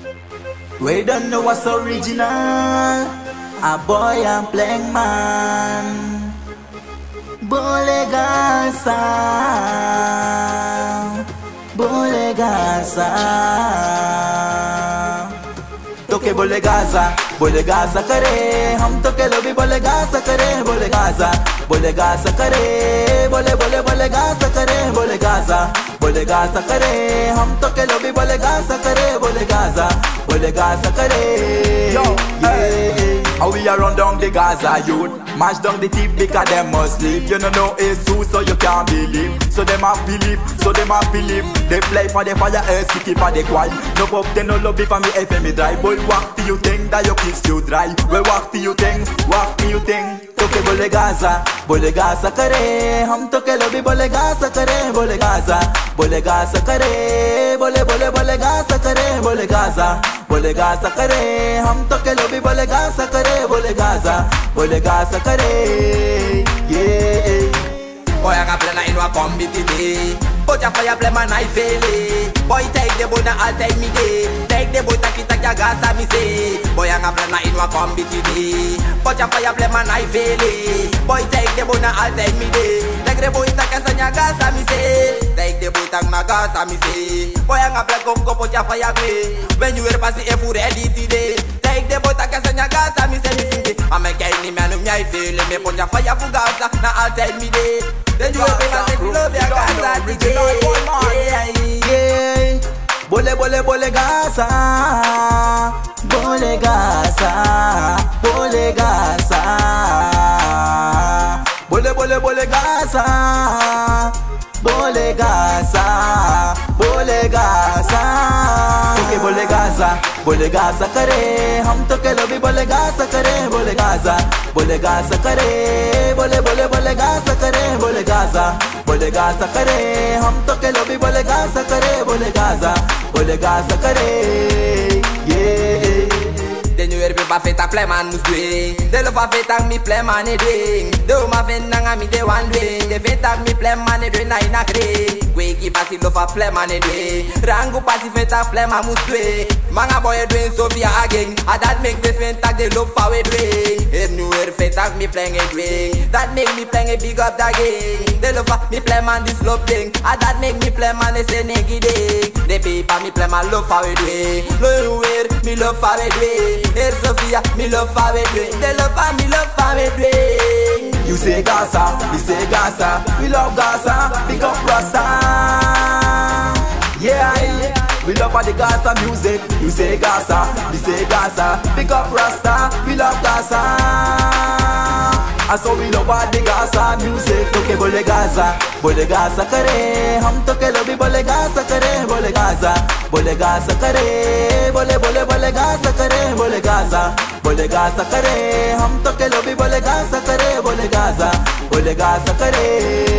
We don't know what's original. A boy and playing man. Bolegasa, Bolegasa. Toke Bolegasa, Bolegasa करे हम तो के लो भी Bolegasa करे Bolegasa, Bolegasa करे Bolegasa करे Bolegasa करे हम तो के लो भी Bolegasa करे Bolegasa करे. Yo, hey, how we are run down the Gaza youth, mash down the thief because them must sleep. You know it's true, so you can't believe. So them have believe, They play for the fire, city for the quiet. No pop, they no love for me, FM dry. Boy, walk till you think that your kiss you dry. Well, walk till you think. Toke Bolegasa करे हम तो के लो भी Bolegasa करे Bolegasa करे Bolegasa करे Bolegasa करे हम तो के लो भी Bolegasa करे Bolegasa करे. Yeah. Boy, I got plan in what come be today. But your fire play man I fail it. Boy, take the boy now I'll take me day. Take the boy take your gas and me say. Boy, I got plan in what come be today. But your fire play man I fail it. Boy, take the boy now I'll take me day. Take the boy take your gas and me say. Take the boy take my gas and me say. Boy, I got plan go put your fire away. When you are passing if you ready today. Take the boy take your gas and me say me sing it. I'm a guy man who I feel me put your fire for gas now I'll take me day. Then you will be my second love, your Gaza DJ. Yeah, Bolegasa, Bolegasa, Toke Bolegasa करे हम तो के लो भी Bolegasa करे Bolegasa करे Bolegasa करे हम तो के लो भी Bolegasa करे. Yeah. Then you hear me ba feta play man mus doing. De lo fa feta mi play man e doing. De ma fena nga mi de one doing. De feta mi play man e doing na ina kre. We ki pasi lo fa play man e doing. Rangu pasi feta play man mus doing. Manga boy e doing Sofia again. A that make me fenta de lo fa we doing. If you hear feta mi playing e doing. That make me playing a big up da gang. De lo fa mi play man this love thing. A that make me play man e say negi ding. De paper mi play man lo fa we doing. Lo you hear mi lo fa we doing. Hey Sophia, me love for me doing. They love for me doing. You say Gaza, we say Gaza. We love Gaza, big up Rasta. Yeah, we love for the Gaza music. You say Gaza, we say Gaza. Big up Rasta, we love Gaza. And so we love for the Gaza music. Toke Bolegasa करे हम तो के लो भी Bolegasa करे Bolegasa करे Bolegasa करे हम तो के लो भी Bolegasa करे